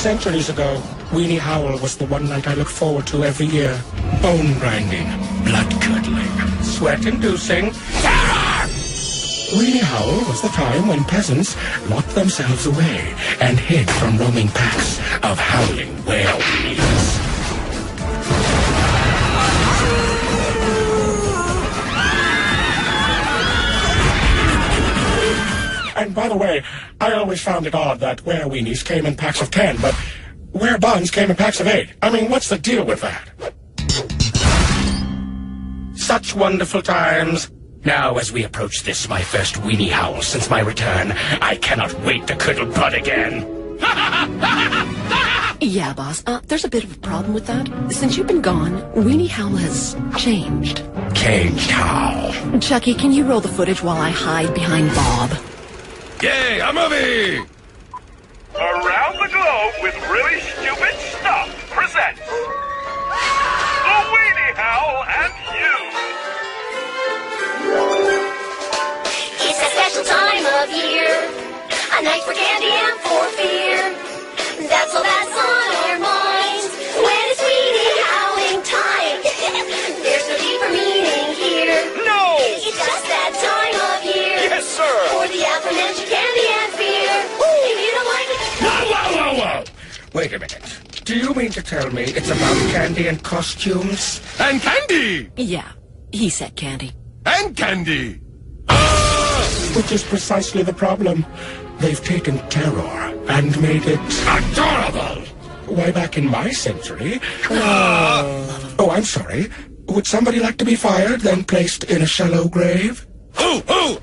Centuries ago, Weenie Howl was the one night I look forward to every year. Bone-grinding, blood-curdling, sweat-inducing terror! Weenie Howl was the time when peasants locked themselves away and hid from roaming packs of howling were-weenies. And by the way, I always found it odd that were-weenies came in packs of 10, but were-buns came in packs of 8. I mean, what's the deal with that? Such wonderful times. Now, as we approach this, my first Weenie Howl since my return, I cannot wait to curdle blood again. Yeah, boss. There's a bit of a problem with that. Since you've been gone, Weenie Howl has changed. Changed how? Chucky, can you roll the footage while I hide behind Bob? Yay, a movie! Around the Globe with Really Stupid Stuff presents The Weenie Howl and You. It's a special time of year, a night for candy and for fear. That's all that's on our minds when it's Weenie Howling time. There's no deeper meaning here. No! It's just that time of year. Yes, sir! For the aforementioned candy and fear. If you don't like it... Whoa! Wait a minute. Do you mean to tell me it's about candy and costumes? And candy! Yeah, he said candy. And candy! Which is precisely the problem. They've taken terror and made it adorable. Why, back in my century... Oh, I'm sorry. Would somebody like to be fired, then placed in a shallow grave? Ooh!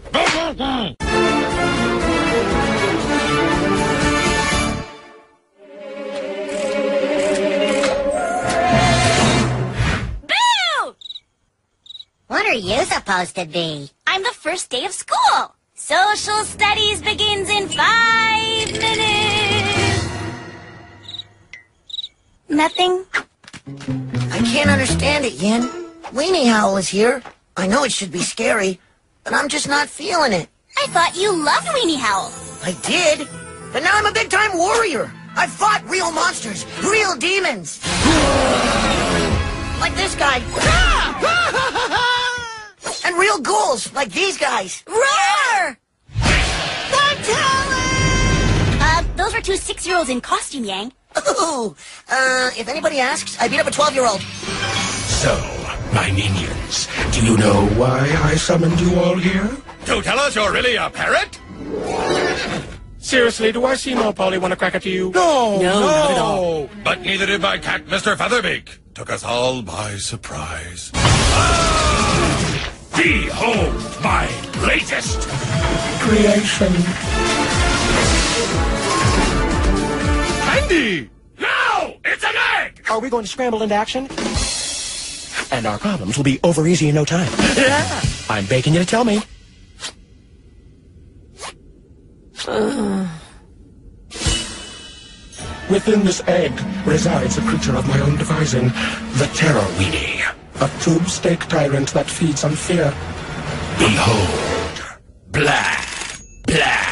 What are you supposed to be? I'm the first day of school. Social studies begins in 5 minutes. Nothing? I can't understand it, Yin. Weenie Howl is here. I know it should be scary, but I'm just not feeling it. I thought you loved Weenie Howl. I did, but now I'm a big-time warrior. I've fought real monsters, real demons. Like this guy. And real ghouls, like these guys. Roar! The talent! Those were 2 6-year-olds in costume, Yang. Ooh, if anybody asks, I beat up a 12-year-old. So, my minions, do you know why I summoned you all here? To tell us you're really a parrot? Seriously, do I seem all Polly want to crack at you? No, not at all. But neither did my cat, Mr. Featherbeak. Took us all by surprise. Behold my latest creation. Candy! No! It's an egg! Are we going to scramble into action? And our problems will be over easy in no time. Yeah. I'm begging you to tell me. Within this egg resides a creature of my own devising, the Terror Weenie, a tube-stake tyrant that feeds on fear. Behold, blah, blah.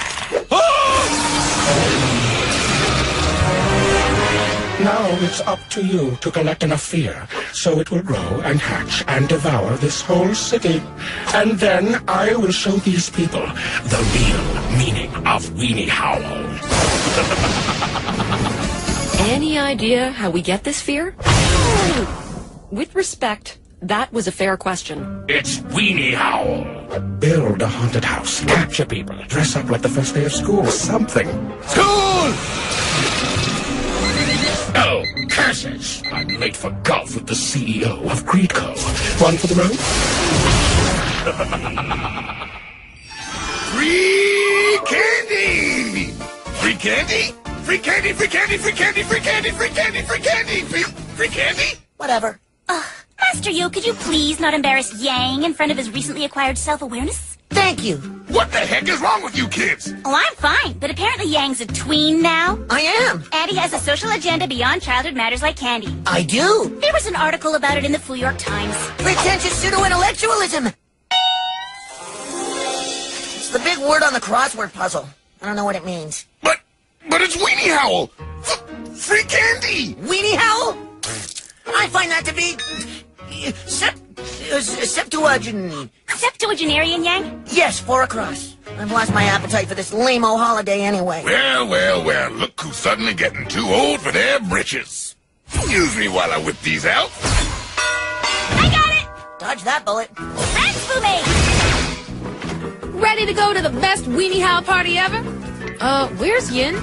Now it's up to you to collect enough fear, so it will grow and hatch and devour this whole city. And then I will show these people the real meaning of Weenie Howl. Any idea how we get this fear? With respect, that was a fair question. It's Weenie Howl. Build a haunted house, capture people, dress up like the first day of school, something. School! Oh, curses! I'm late for golf with the CEO of Greedco. One for the road? Free candy! Free candy? Free candy, free candy, free candy, free candy, free candy, free candy, free candy? Whatever. Master Yo, could you please not embarrass Yang in front of his recently acquired self-awareness? Thank you. What the heck is wrong with you kids? Oh, I'm fine, but apparently Yang's a tween now. I am. And he has a social agenda beyond childhood matters like candy. I do. There was an article about it in the Foo York Times. Pretentious pseudo-intellectualism. It's the big word on the crossword puzzle. I don't know what it means. But it's Weenie Howl. Free candy! Weenie Howl? I find that to be... Septuagenarian, Yang? Yes, 4 across. I've lost my appetite for this lame-o holiday anyway. Well, look who's suddenly getting too old for their britches. Excuse me while I whip these out. I got it! Dodge that bullet. Thanks, Fume! Ready to go to the best Weenie Howl party ever? Where's Yin?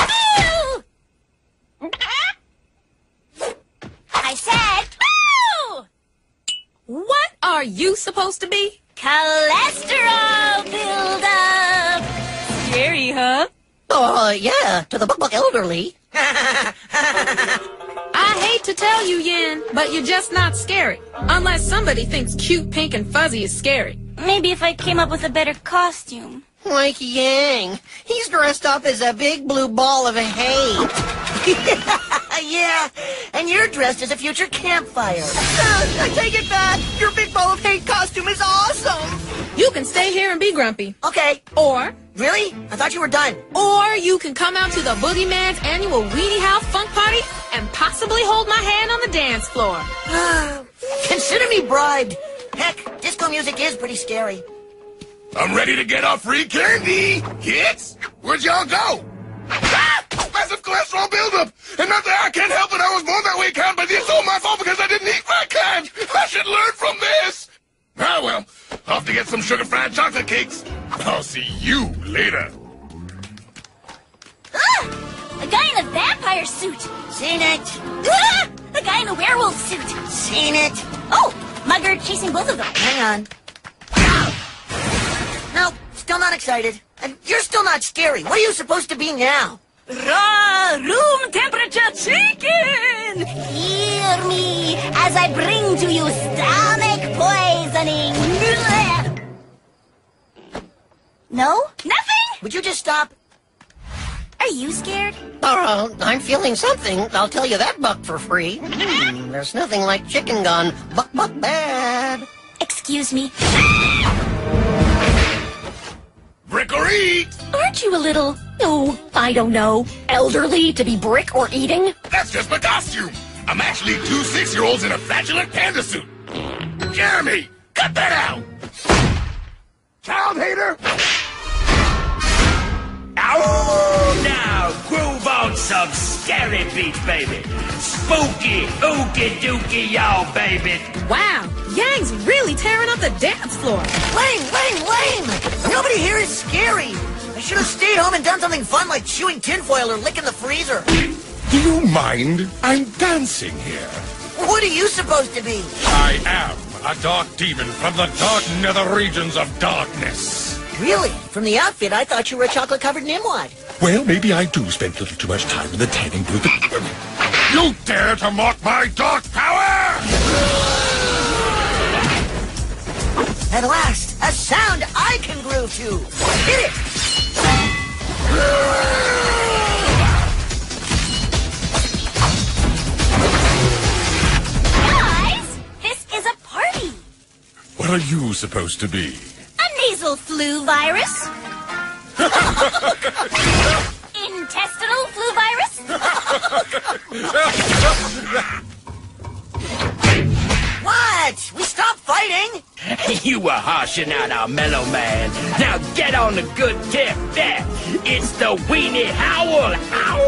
I said, boo! What are you supposed to be? Cholesterol buildup! Scary, huh? Oh, yeah, to the buck elderly. I hate to tell you, Yin, but you're just not scary. Unless somebody thinks cute, pink, and fuzzy is scary. Maybe if I came up with a better costume. Like Yang. He's dressed up as a big blue ball of hate. Yeah, and you're dressed as a future campfire. I take it back. Your big ball of hate costume is awesome. You can stay here and be grumpy. Okay. Or Really? I thought you were done. Or you can come out to the Boogeyman's annual Weenie Howl Funk Party and possibly hold my hand on the dance floor. Consider me bribed. Heck, disco music is pretty scary. I'm ready to get our free candy. Kids, where'd y'all go? Ah! Massive cholesterol buildup. And not that I can't help it. I was born that way, Count, but it's all my fault because I didn't eat my kind. I should learn from this. Ah, well, off to get some sugar-fried chocolate cakes. I'll see you later. Ah! A guy in a vampire suit. Seen it. Ah! A guy in a werewolf suit. Seen it. Oh, Mugger chasing both of them. Hang on. Nope, still not excited. And you're still not scary. What are you supposed to be now? Raw room temperature chicken! Hear me as I bring to you stomach poisoning. No? Nothing? Would you just stop? Are you scared? I'm feeling something. I'll tell you that, Buck, for free. There's nothing like chicken gone buck bad. Excuse me. Brick or eat! Aren't you a little, I don't know, elderly to be brick or eating? That's just my costume. I'm actually 2 6-year-olds in a flatulent panda suit. Jeremy, cut that out! Child hater! Ow! Now, groove on some scary beats, baby. Spooky, ookie dookie, y'all, baby. Wow, Yang's really tearing up the dance floor. Lame! Nobody here is scary. I should have stayed home and done something fun like chewing tinfoil or licking the freezer. Do you mind? I'm dancing here. What are you supposed to be? I am a dark demon from the dark nether regions of darkness. Really? From the outfit, I thought you were a chocolate-covered nimwad. Well, maybe I do spend a little too much time in the tanning booth. You dare to mock my dark power! At last, a sound I can groove to. Hit it! Guys, this is a party. What are you supposed to be? A nasal flu virus. Intestinal flu virus. What? We stopped fighting? You were harshing out our mellow man. Now get on the good tip there. It's the Weenie Howl. Ow!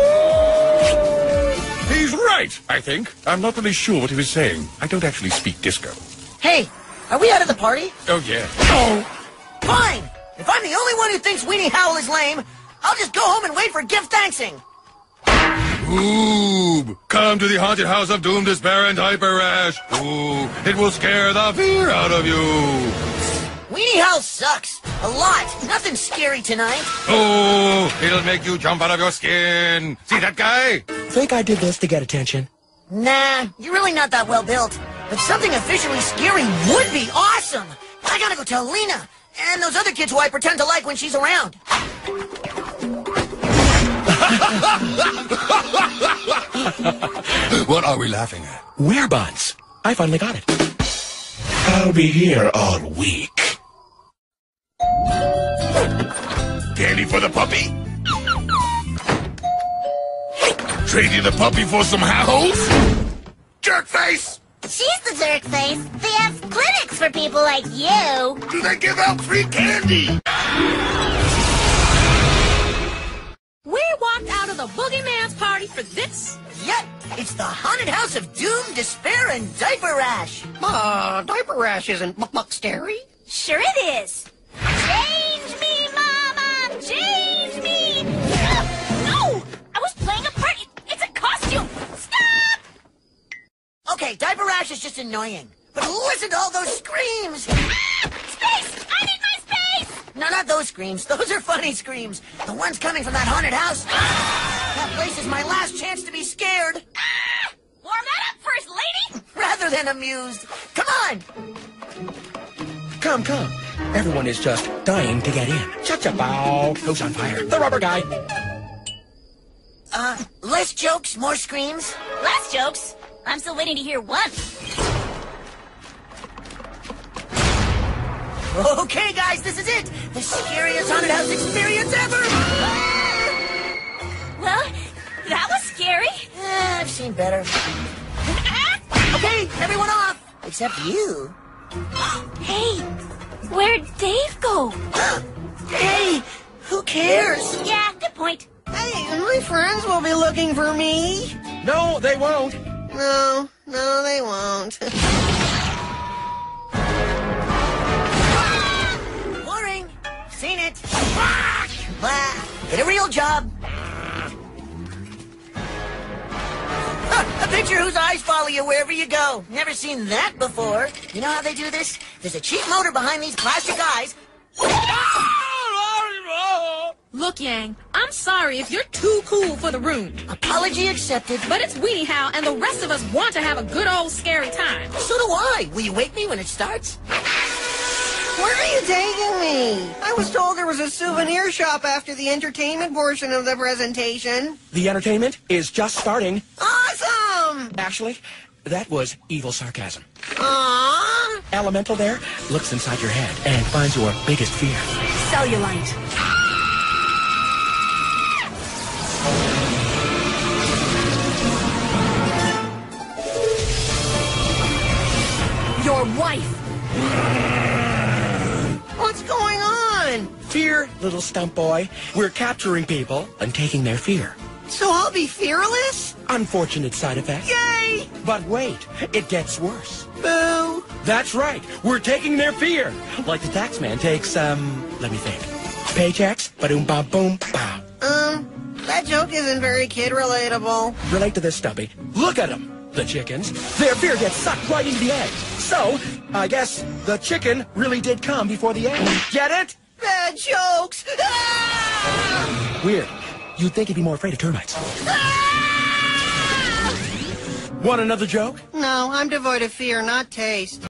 He's right, I think. I'm not really sure what he was saying. I don't actually speak disco. Hey, are we out of the party? Oh, yeah. Oh. Fine. If I'm the only one who thinks Weenie Howl is lame, I'll just go home and wait for gift thanksing. Ooh, come to the haunted house of doom, despair, and hyper rash. Ooh, it will scare the fear out of you. Weenie Howl sucks. A lot. Nothing scary tonight. Oh, it'll make you jump out of your skin. See that guy? Think I did this to get attention? Nah, you're really not that well built. But something officially scary would be awesome. I gotta go tell Lena and those other kids who I pretend to like when she's around. What are we laughing at? Werebuds. I finally got it. I'll be here all week. Candy for the puppy? Trade you the puppy for some house? Jerk face! She's the jerk face. They have clinics for people like you. Do they give out free candy? We walked out of the Boogeyman's party for this. Yep, it's the haunted house of doom, despair, and diaper rash. Diaper rash isn't scary. Sure it is. Change me, Mama! Change me! No! I was playing a part. It's a costume. Stop! Okay, diaper rash is just annoying. But listen to all those screams! Space! I need my space! No, not those screams. Those are funny screams. The ones coming from that haunted house. That place is my last chance to be scared. Warm that up, First Lady! Rather than amused. Come on! Come, come. Everyone is just dying to get in. Cha-cha-bow. House on fire. The rubber guy. Less jokes, more screams. Last jokes. I'm still waiting to hear one. Okay, guys, this is it. The scariest haunted house experience ever. Well, that was scary. I've seen better. Okay, everyone off. Except you. Hey, where'd Dave go? Hey, who cares? Yeah, good point. Hey, my friends will be looking for me. No, they won't. No, they won't. Boring. Seen it. Get a real job. A picture whose eyes follow you wherever you go. Never seen that before. You know how they do this? There's a cheap motor behind these plastic eyes. Look, Yang, I'm sorry if you're too cool for the room. Apology accepted. But it's Weenie Howl, and the rest of us want to have a good old scary time. So do I. Will you wake me when it starts? Where are you taking me? I was told there was a souvenir shop after the entertainment portion of the presentation. The entertainment is just starting. Awesome! Actually, that was evil sarcasm. Aww. Elemental there looks inside your head and finds your biggest fear. Cellulite. Your wife. What's going on? Fear, little stump boy. We're capturing people and taking their fear. So I'll be fearless? Unfortunate side effect. Yay! But wait, it gets worse. Boo! That's right. We're taking their fear. Like the tax man takes, let me think. Paychecks, ba-doom, bam, boom, pow. That joke isn't very kid-relatable. Relate to this, Stumpy. Look at them, the chickens. Their fear gets sucked right into the egg. So, I guess the chicken really did come before the egg. Get it? Bad jokes! Ah! Weird. You'd think he'd be more afraid of termites. Ah! Want another joke? No, I'm devoid of fear, not taste.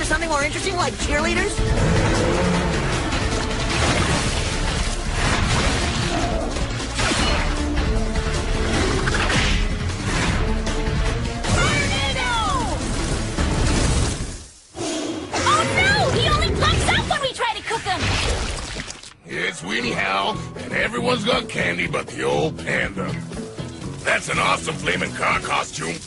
to something more interesting like cheerleaders? It's Weenie Howl, and everyone's got candy but the old panda. That's an awesome flaming car costume.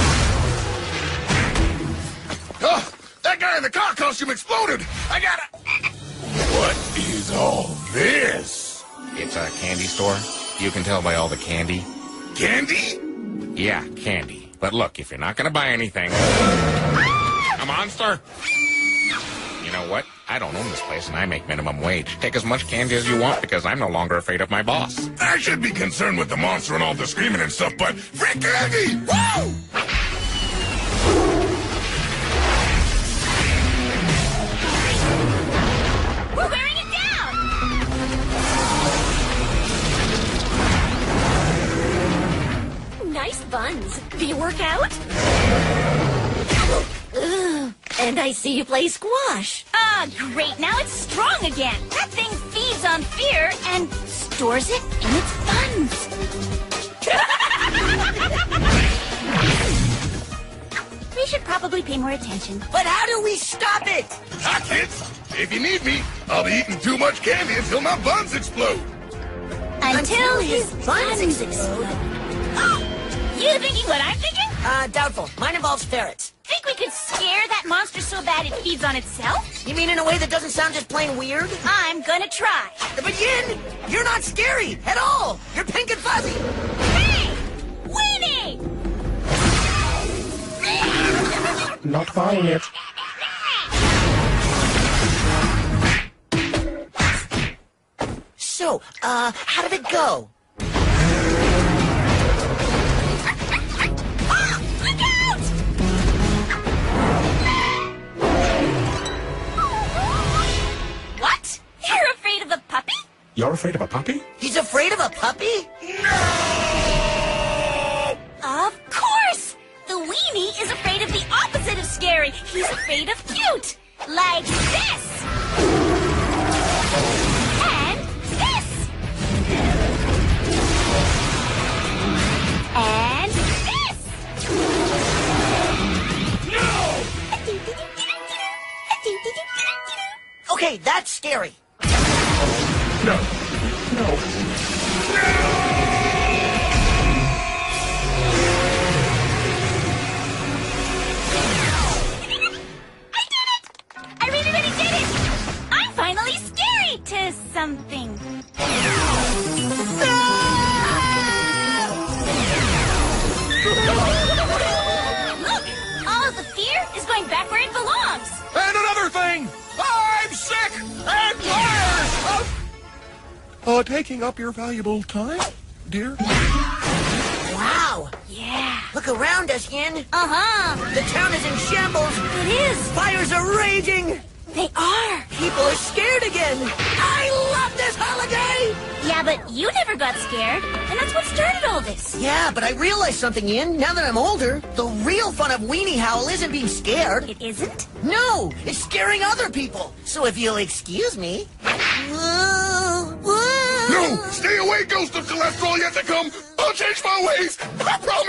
Oh, that guy in the car costume exploded! I gotta... What is all this? It's a candy store. You can tell by all the candy. Candy? Yeah, candy. But look, if you're not gonna buy anything... A monster! You know what? I don't own this place, and I make minimum wage. Take as much candy as you want, because I'm no longer afraid of my boss. I should be concerned with the monster and all the screaming and stuff, but free candy! Woo! We're wearing it down! Nice buns. Do you work out? Ugh. And I see you play squash. Ah, great. Now it's strong again. That thing feeds on fear and stores it in its buns. We should probably pay more attention. But how do we stop it? Hi, kids. If you need me, I'll be eating too much candy until my buns explode. Until his buns explode. Oh, you thinking what I'm thinking? Doubtful. Mine involves ferrets. Think we could scare that monster so bad it feeds on itself? You mean in a way that doesn't sound just plain weird? I'm gonna try. But Yin, you're not scary at all. You're pink and fuzzy. Hey! Weenie! Not buying it. So, how did it go? You're afraid of a puppy? He's afraid of a puppy? No! Of course! The weenie is afraid of the opposite of scary. He's afraid of cute. Like this. And this. And this. No! Okay, that's scary. No. No. I really did it! I'm finally scary to something. Look! All of the fear is going back where it belongs. And another thing! I'm sick and tired of... taking up your valuable time, dear. Wow. Yeah. Look around us, Yin. Uh-huh. The town is in shambles. It is. Fires are raging. They are. People are scared again. I love this holiday. Yeah, but you never got scared, and that's what started all this. Yeah, but I realized something, Yin. Now that I'm older, the real fun of Weenie Howl isn't being scared. It isn't? No, it's scaring other people. So if you'll excuse me. No! Stay away, ghost of cholesterol yet to come! I'll change my ways! I promise!